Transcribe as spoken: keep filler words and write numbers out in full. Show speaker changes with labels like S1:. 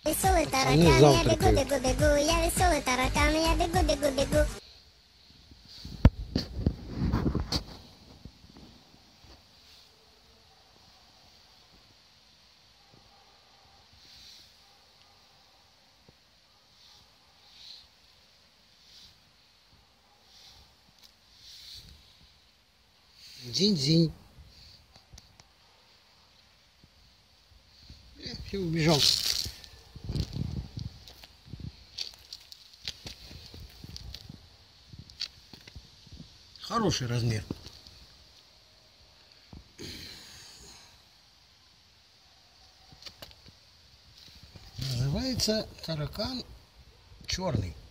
S1: Веселый таракан,
S2: Они
S1: я бегу,
S2: завтракают.
S1: бегу, бегу, я веселый таракан, я бегу, бегу, бегу.
S2: Дзинь-дзинь. И убежал. Хороший размер. Называется таракан черный.